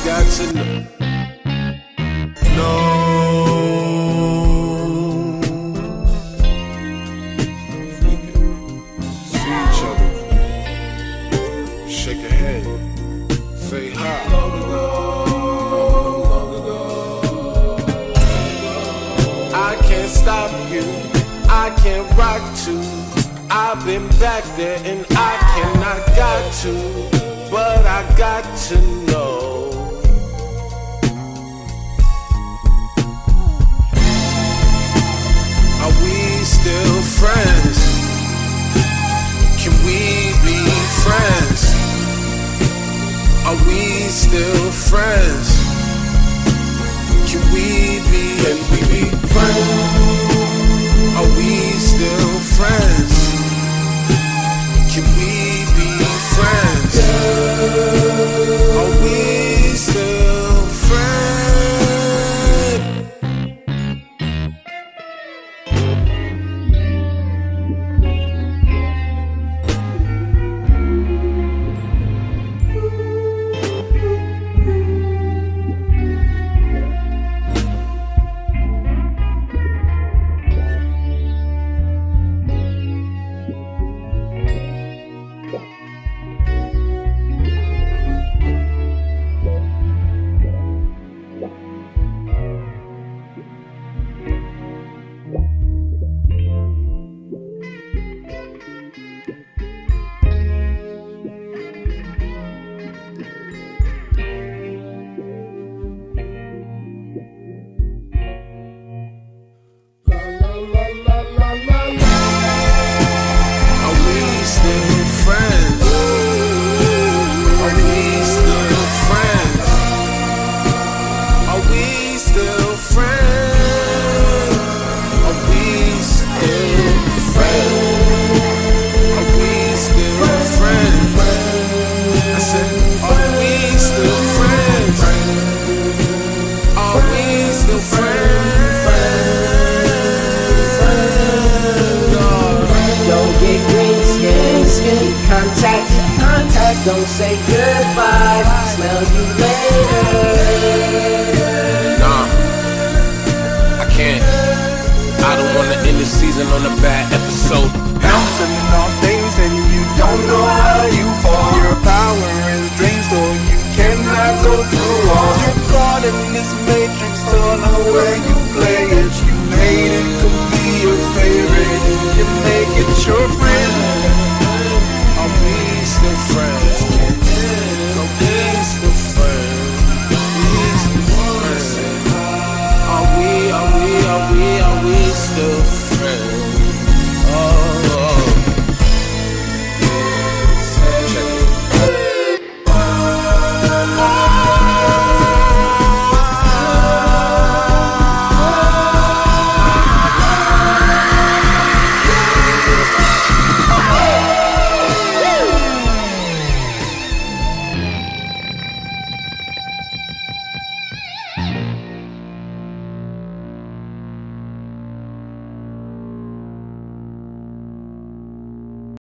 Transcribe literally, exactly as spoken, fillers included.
got to know. No. If we could see each other, shake a hand, say hi. Long ago, long ago. I can't stop you, I can't rock to. I've been back there and I cannot got to, but I got to know. Are we still friends? Can we be friends? Are we still friends? Can we be, can we be friends? Are we still friends? Can we be friends? Are we still friends? Contact, contact, don't say goodbye. Smell you later. Nah, I can't. I don't wanna end the season on a bad episode. Bouncing off things and you don't know how you fall. Your power is drained, so you cannot go through walls. You're caught in this matrix, don't know where you